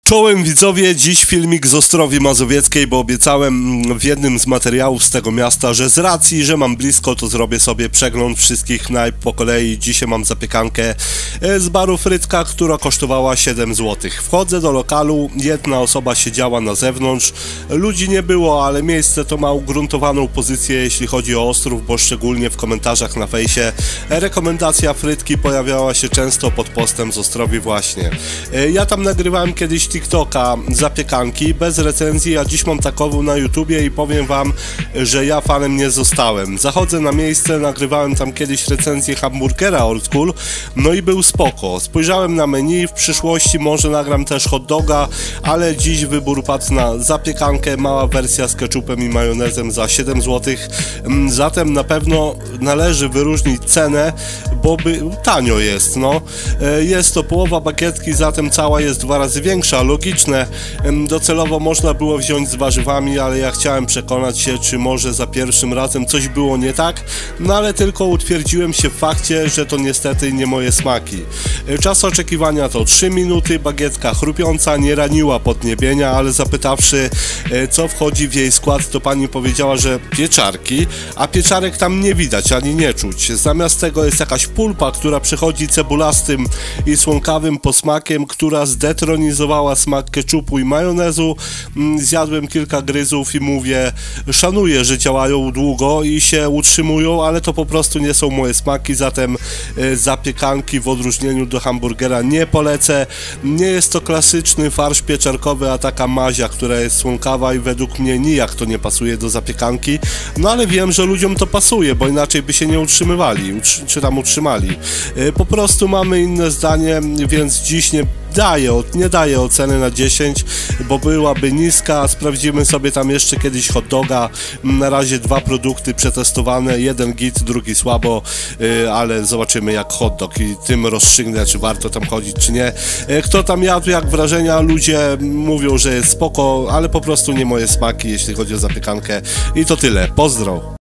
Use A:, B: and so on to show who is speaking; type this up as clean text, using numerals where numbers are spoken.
A: Czołem widzowie, dziś filmik z Ostrowi Mazowieckiej, bo obiecałem w jednym z materiałów z tego miasta, że z racji, że mam blisko, to zrobię sobie przegląd wszystkich knajp po kolei. Dzisiaj mam zapiekankę z baru Frytka, która kosztowała 7 zł. Wchodzę do lokalu, jedna osoba siedziała na zewnątrz, ludzi nie było, ale miejsce to ma ugruntowaną pozycję, jeśli chodzi o Ostrów, bo szczególnie w komentarzach na fejsie rekomendacja Frytki pojawiała się często pod postem z Ostrowi właśnie. Ja tam nagrywałem kiedyś TikToka zapiekanki bez recenzji, a dziś mam takową na YouTubie i powiem wam, że ja fanem nie zostałem. Zachodzę na miejsce, nagrywałem tam kiedyś recenzję hamburgera old school, no i był spoko. Spojrzałem na menu, w przyszłości może nagram też hot doga, ale dziś wybór padł na zapiekankę, mała wersja z ketchupem i majonezem za 7 zł. Zatem na pewno należy wyróżnić cenę, bo tanio jest, no. Jest to połowa bagietki, zatem cała jest 2 razy większa. Logiczne, docelowo można było wziąć z warzywami, ale ja chciałem przekonać się, czy może za pierwszym razem coś było nie tak, no ale tylko utwierdziłem się w fakcie, że to niestety nie moje smaki. Czas oczekiwania to 3 minuty, bagietka chrupiąca, nie raniła podniebienia, ale zapytawszy, co wchodzi w jej skład, to pani powiedziała, że pieczarki, a pieczarek tam nie widać ani nie czuć. Zamiast tego jest jakaś pulpa, która przychodzi cebulastym i słomkawym posmakiem, która zdetronizowała smak ketchupu i majonezu. Zjadłem kilka gryzów i mówię, szanuję, że działają długo i się utrzymują, ale to po prostu nie są moje smaki, zatem zapiekanki w odróżnieniu do hamburgera nie polecę. Nie jest to klasyczny farsz pieczarkowy, a taka mazia, która jest słomkawa i według mnie nijak to nie pasuje do zapiekanki, no ale wiem, że ludziom to pasuje, bo inaczej by się nie utrzymywali, czy tam utrzymali. Po prostu mamy inne zdanie, więc dziś nie daję oceny na 10, bo byłaby niska. Sprawdzimy sobie tam jeszcze kiedyś hot doga. Na razie 2 produkty przetestowane, jeden git, drugi słabo, ale zobaczymy jak hot dog i tym rozstrzygnę, czy warto tam chodzić, czy nie. Kto tam jadł, jak wrażenia? Ludzie mówią, że jest spoko, ale po prostu nie moje smaki, jeśli chodzi o zapiekankę. I to tyle. Pozdro!